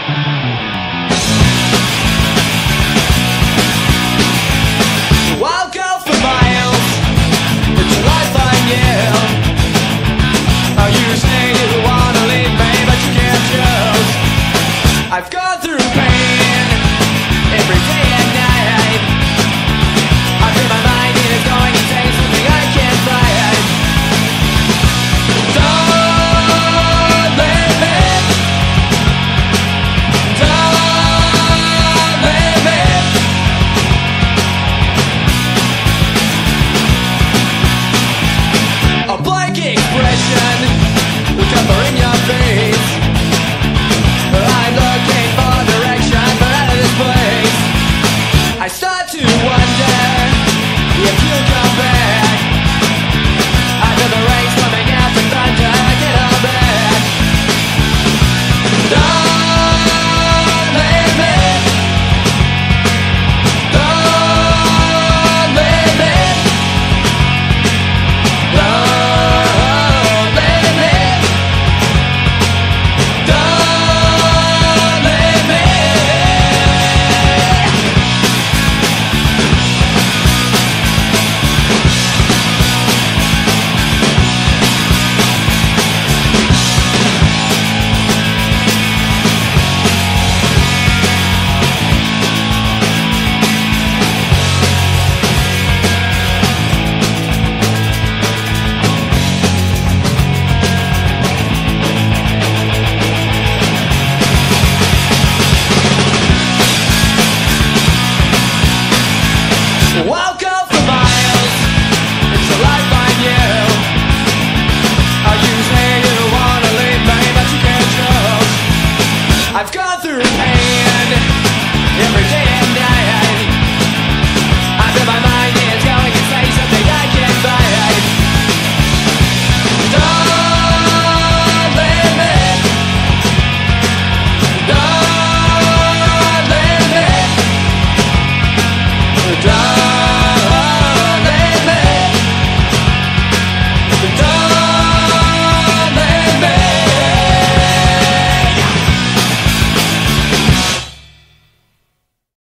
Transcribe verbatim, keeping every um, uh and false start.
I'll go for miles, it's a life I knew. Oh, you say you wanna leave me, but you can't choose. I've gone through pain every day and night. I feel my mind is going insane, something I can't fight. Don't leave me, don't leave me. A blank expression covering your face.